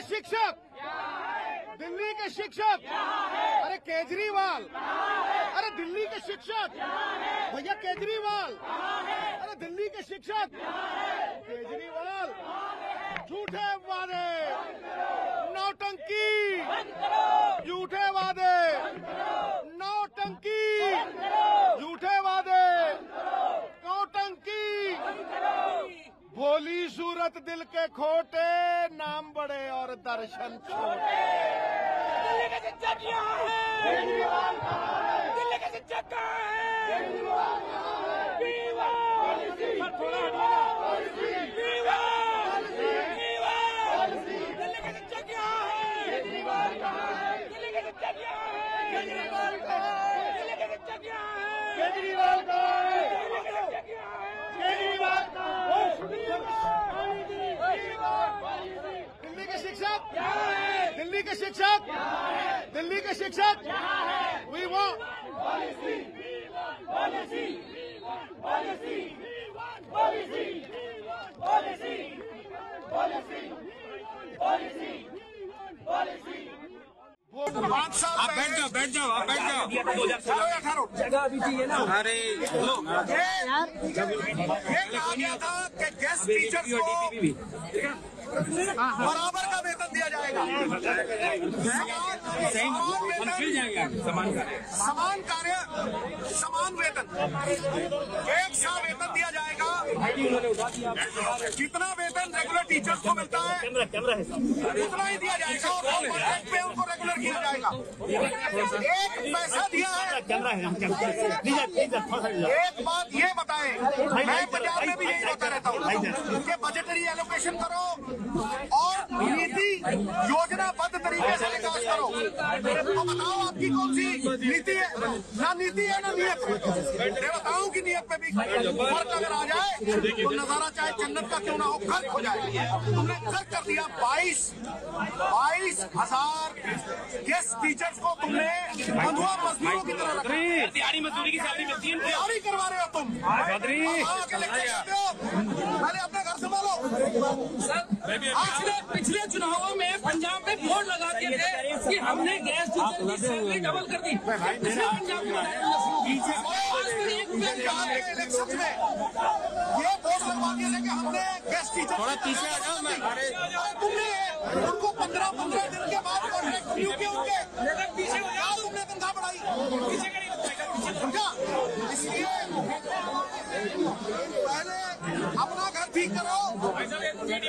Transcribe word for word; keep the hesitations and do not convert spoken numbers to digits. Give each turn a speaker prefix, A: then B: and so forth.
A: शिक्षक, दिल्ली के शिक्षक, अरे केजरीवाल, अरे दिल्ली के शिक्षक, भैया केजरीवाल, अरे दिल्ली के शिक्षक, केजरीवाल, झूठे वादे, नौटंकी, झूठे वादे, नौटंकी, झूठे वादे, नौटंकी, भोली सूरत दिल के खोटे, नाम बड़े और दर्शन छोटे।
B: दिल्ली के शिक्षक यहाँ है, दिल्ली के शिक्षक कहाँ है? थोड़ा दिल्ली के शिक्षक यहाँ है, दिल्ली के शिक्षक यहाँ है, केजरीवाल कहाँ है? दिल्ली के शिक्षक यहाँ है, केजरीवाल कहाँ है? दिल्ली के शिक्षक यहाँ है, केजरीवाल कहाँ है?
A: दिल्ली के शिक्षक, दिल्ली के शिक्षक, दिल्ली के शिक्षक, we want
B: policy, policy, policy, policy, policy, policy, policy, policy.
C: पाँच साल
D: आप बैठ जाओ, बैठ जाओ, आप बैठ जाओ।
C: जगह भी चाहिए ना।
D: अरे लो,
C: ये ये कहा गया था कि गेस्ट टीचर्स को बराबर का वेतन दिया जाएगा।
D: सही मतलब हम फिर जाएंगे समान कार्य,
C: समान कार्य समान वेतन, एक सा वेतन दिया जाएगा। जितना वेतन रेगुलर टीचर्स को मिलता है उतना ही दिया जाएगा और कॉन्ट्रैक्ट पे उनको रेगुलर किया जाएगा। एक पैसा दिया है। एक बात ये बताएं, मैं पंजाब में भी यही होता रहता हूँ कि बजटरी एलोकेशन करो और नीति योजनाबद्ध तरीके से विकास करो। तो बताओ आपकी कौन सी नीति है? ना नीति है ना नियत। मैं बताऊं कि नियत पे भी फर्क अगर आ जाए तो नजारा चाहे जन्नत का क्यों ना हो गर्क हो जाए। तुमने गर्क कर दिया बाईस बाईस हजार गेस्ट टीचर्स को तुमने बंधुआ मजदूरों की तरह रखा।
D: दिहाड़ी मजदूरी की सैलरी मिलती है,
C: तैयारी करवा रहे हो तुम। पहले अपने घर संभालो।
B: पिछले पिछले चुनावों में पंजाब में बोर्ड लगा दिए थे कि हमने गैस टीचर की सैलरी डबल कर दी। पंजाब
C: इलेक्शन में ये बोर्ड लगवा दिए थे कि हमने गेस्ट टीचर
D: थोड़ा पीछे आ जाओ। मैं
C: तुमने उनको पंद्रह पंद्रह दिन के बाद कॉन्ट्रैक्ट रिन्यू किए उनके पीछे हो जाओ। तुमने तनख्वाह बढ़ाई समझा। इसलिए पहले अपना घर ठीक करो।